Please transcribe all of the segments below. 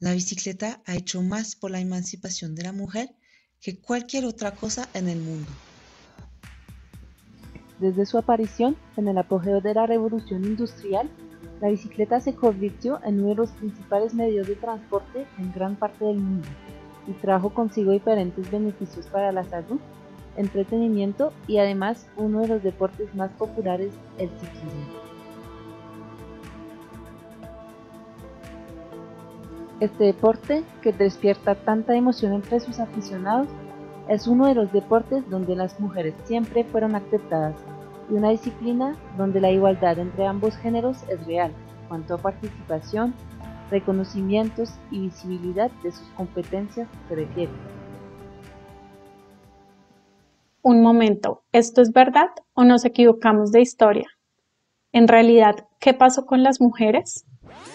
La bicicleta ha hecho más por la emancipación de la mujer que cualquier otra cosa en el mundo. Desde su aparición, en el apogeo de la revolución industrial, la bicicleta se convirtió en uno de los principales medios de transporte en gran parte del mundo y trajo consigo diferentes beneficios para la salud, entretenimiento y además uno de los deportes más populares, el ciclismo. Este deporte, que despierta tanta emoción entre sus aficionados, es uno de los deportes donde las mujeres siempre fueron aceptadas y una disciplina donde la igualdad entre ambos géneros es real, en cuanto a participación, reconocimientos y visibilidad de sus competencias se refiere. Un momento, ¿esto es verdad o nos equivocamos de historia? En realidad, ¿qué pasó con las mujeres?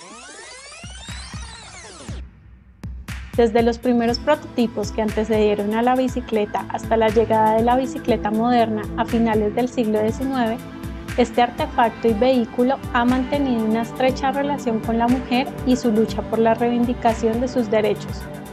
Desde los primeros prototipos que antecedieron a la bicicleta hasta la llegada de la bicicleta moderna a finales del siglo XIX, este artefacto y vehículo ha mantenido una estrecha relación con la mujer y su lucha por la reivindicación de sus derechos.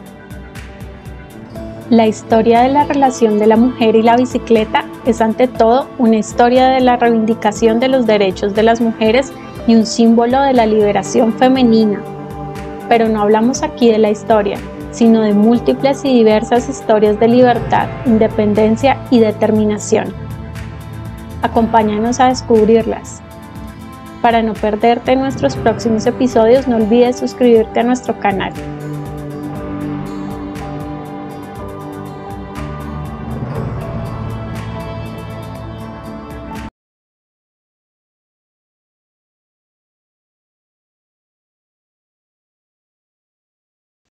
La historia de la relación de la mujer y la bicicleta es ante todo una historia de la reivindicación de los derechos de las mujeres y un símbolo de la liberación femenina. Pero no hablamos aquí de la historia, sino de múltiples y diversas historias de libertad, independencia y determinación. Acompáñanos a descubrirlas. Para no perderte nuestros próximos episodios, no olvides suscribirte a nuestro canal.